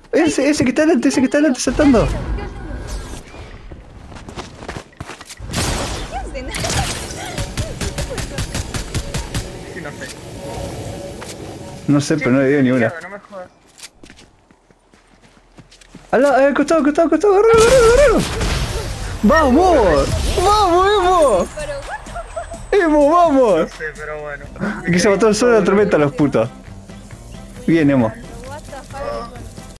Ese que está adelante saltando. ¿Qué hacen? Sí, no sé. No sé, pero no le dio ni una. No me jodas. Al costado, agarralo. ¡Vamos! ¡Vamos, Pero, Emo, vamos! No sé, pero bueno. Que se mató el sol de la tormenta, los putos. Bien, Emo.